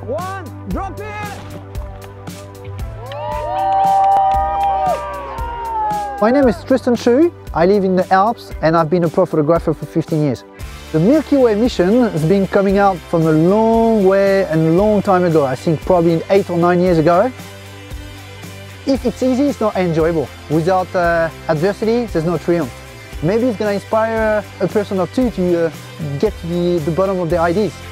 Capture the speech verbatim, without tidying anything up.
one, drop it! My name is Tristan Shu. I live in the Alps and I've been a pro photographer for fifteen years. The Milky Way mission has been coming out from a long way and a long time ago. I think probably eight or nine years ago. If it's easy, it's not enjoyable. Without uh, adversity, there's no triumph. Maybe it's going to inspire a person or two to uh, get to the, the bottom of their ideas.